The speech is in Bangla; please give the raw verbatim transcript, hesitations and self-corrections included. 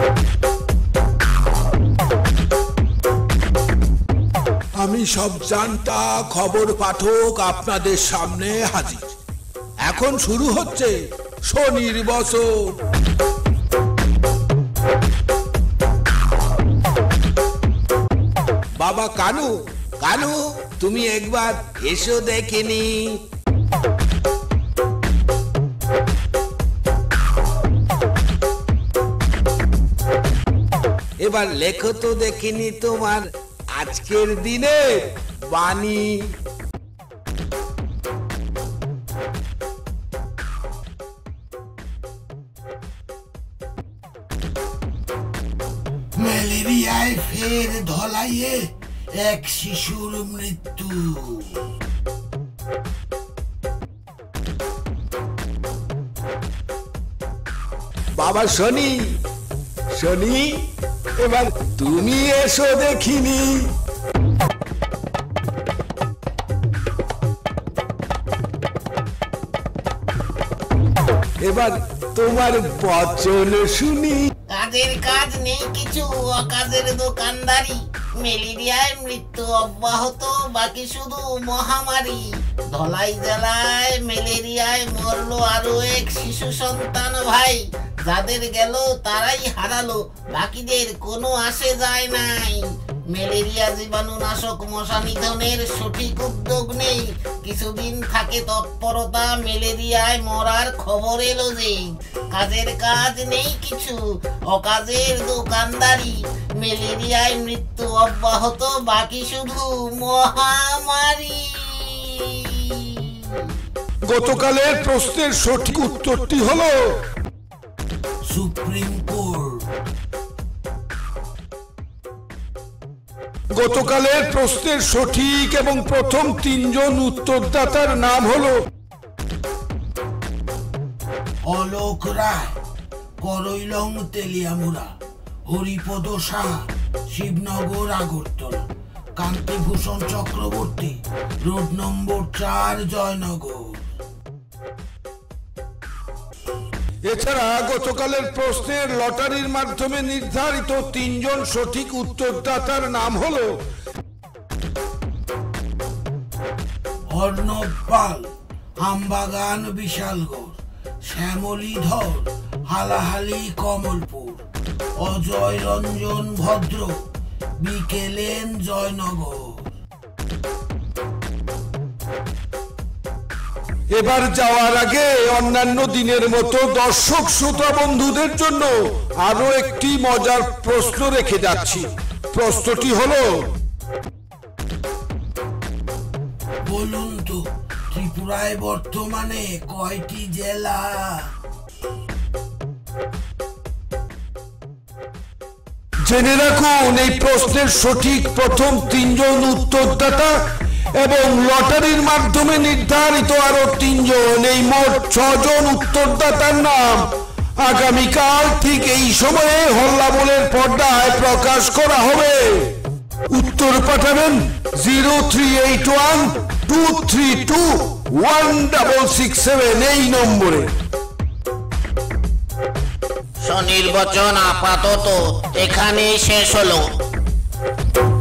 আমি সব জানতা খবর পাঠক আপনাদের সামনে হাজির। এখন শুরু হচ্ছে শনির বছর। বাবা কানু, কানু তুমি একবার এসো দেখিনি। এবার লেখো তো দেখিনি তোমার আজকের দিনে বাণী। ম্যালেরিয়ায় ফের ধলাইয়ে এক শিশুর মৃত্যু। বাবা শনি, শনি এবার তুমি এসো দেখিনি। এবার তোমার বচন শুনি। কাজের কাজ নেই কিছু, অকাজের দোকানদারি, ম্যালেরিয়ায় মৃত্যু অব্যাহত, বাকি শুধু মহামারী। ধলাই জেলায় ম্যালেরিয়ায় মরলো আরো এক শিশু সন্তান ভাই। যাদের গেল তারাই হারালো, বাকিদের কোনো আসে যায় নাই। ম্যালেরিয়া জীবাণু নাশক মশা নিধনের সঠিক উদ্যোগ নেই। কিছুদিন থাকে তৎপরতা, ম্যালেরিয়ায় মরার খবর এলো যে। কাজের কাজ নেই কিছু, অকাজের দোকানদারি, ম্যালেরিয়ায় মৃত্যু অব্যাহত, বাকি শুধু মহামারী। গতকালের প্রশ্নের সঠিক উত্তরটি হলো সুপ্রিম কোর্ট। গতকালের প্রশ্নের সঠিক এবং প্রথম তিনজন উত্তরদাতার নাম হলো অলোক রায়, করৈলং তেলিয়ামুড়া, হরিপদ শাহ, শিবনগর আগরতলা, কান্তিভূষণ চক্রবর্তী, রোড নম্বর চার, জয়নগর। এছাড়া গতকালের প্রশ্নের লটারির মাধ্যমে নির্ধারিত তিনজন সঠিক উত্তরদাতার নাম হলো অর্ণব পাল, আমবাগান বিশালগড়, শ্যামলী ধর, হালাহালি কমলপুর, অজয় রঞ্জন ভদ্র, বিকেলেন জয়নগর। এবার যাওয়ার আগে অন্যান্য দিনের মতো দর্শক শ্রোতা বন্ধুদের জন্য আরো একটি মজার প্রশ্ন রেখে যাচ্ছি। প্রশ্নটি হলো, বলুন তো ত্রিপুরায় বর্তমানে কয়টি জেলা? জেনে রাখুন এই প্রশ্নের সঠিক প্রথম তিনজন উত্তরদাতা এবং লটারির মাধ্যমে নির্ধারিত আরো তিনজন, এই মোট ছজন উত্তরদাতার নাম আগামীকাল ঠিক এই সময়ে হল্লাবলের পর্দায় প্রকাশ করা হবে। উত্তর পাঠাবেন zero three eight one two three two one double six seven এই নম্বরে। স্বনির্বাচন আপাতত এখানেই শেষ হলো।